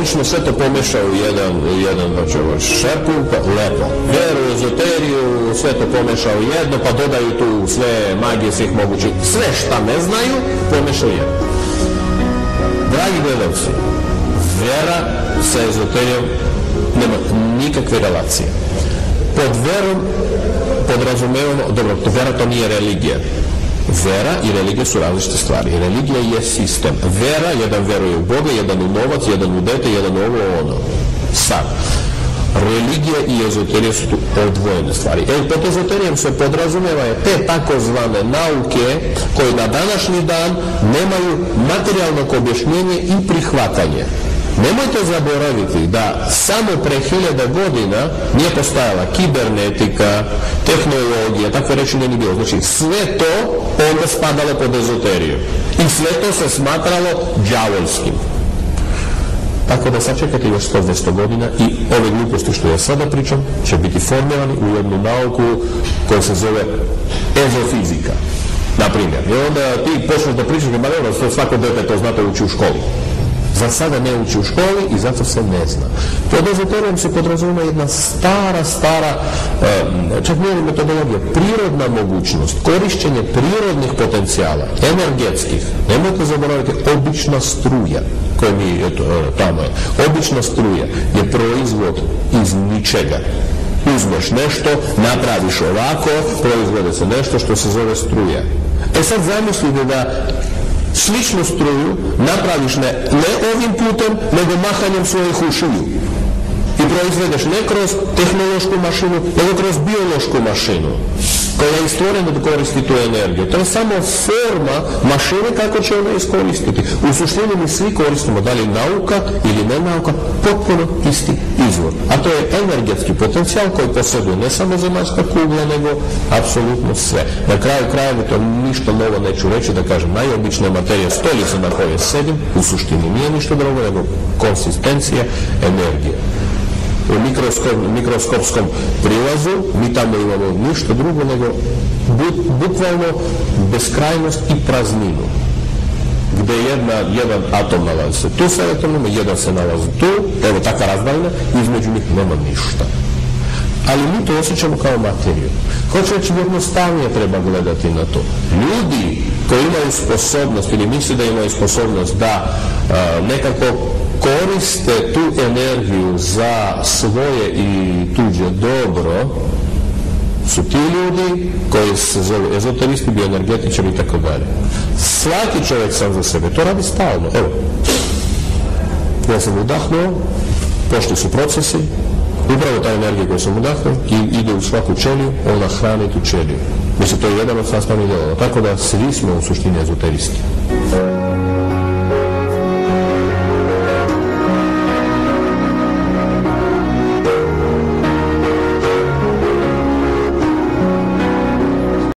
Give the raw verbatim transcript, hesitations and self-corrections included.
obično sve to pomešao u jedan, jedan šerpu, pa lepo. Vjeru, ezoteriju, sve to pomešao u jedno, pa dodaju tu sve magije svih mogućih. Sve šta ne znaju, pomešao jedno. Dragi gledalci, vjera sa ezoterijom nema nikakve relacije. Pod verom podrazumevamo, dobro, vjera to nije religija. Vera i religija su različite stvari. Religija je sistem. Vera, jedan veruje u Boga, jedan u novac, jedan u dete, jedan u ovo, ono. Sad. Religija i ezoterija su tu odvojene stvari. E, pod ezoterijom se podrazumeva je te takozvane nauke koje na današnji dan nemaju materijalnog objašnjenja i prihvatanje. Nemojte zaboraviti da samo pre hiljada godina nije postojala kibernetika, tehnologija, takve reči nije ni bilo. Znači sve to onda spadalo pod ezoteriju. I sve to se smatralo đavolskim. Tako da sačekajte još sto do dvjesto godina i ove gluposti što ja sada pričam će biti formirani u jednu nauku koja se zove ezofizika. Naprimjer. I onda ti počneš da pričaš, ma ne, svako dete to znate uči u školi. Za sada ne uči u školi i zato se ne zna. Pod ezoterijom se podrazumeva jedna stara, stara, čak nije metodologija, prirodna mogućnost, korišćenje prirodnih potencijala, energetskih. Nemojte zaboraviti, obična struja, koja mi, eto, tamo je, obična struja je proizvod iz ničega. Uzmeš nešto, napraviš ovako, proizvode se nešto što se zove struja. E sad zamislite da sličnu struju napraviš ne, ne ovim putem, nego mahanjem svojih ušiju. I proizvedeš ne kroz tehnološku mašinu, nego kroz biološku mašinu, koja je stvorena da koristi tu energiju. To je samo forma mašine kako će ona iskoristiti. U suštini mi svi koristimo, da li nauka ili ne nauka, potpuno isti izvor. A to je energetski potencijal koji posjeduje ne samo zemaljska kugla, nego apsolutno sve. Na kraju krajeva to ništa novo neću reći, da kažem, najobičnija materija, stolica na kojoj sedim, u suštini nije ništa drugo nego konsistencija energije. U mikroskop, mikroskopskom prilazu mi tamo imamo ništa drugo nego bu, bukvalno beskrajnost i prazninu, gdje jedna, jedan atom nalazi se tu sa elektronima, jedan se nalazi tu, evo takva razdaljina, između njih nema ništa. Ali mi to osjećamo kao materiju. Hoće reći, jednostavnije treba gledati na to. Ljudi koji imaju sposobnost ili misle da imaju sposobnost da a, nekako koriste tu energiju za svoje i tuđe dobro, su ti ljudi koji se zove ezoteristi, bioenergetičari i tako dalje. Svaki čovjek sam za sebe to radi stalno. Evo, ja sam udahnuo, pošli su procesi, upravo ta energija koju sam udahnuo i ide u svaku ćeliju, ona hrani tu ćeliju. Mislim, to je jedan od sastavnih dijelova. Tako da svi smo u suštini ezoteristi.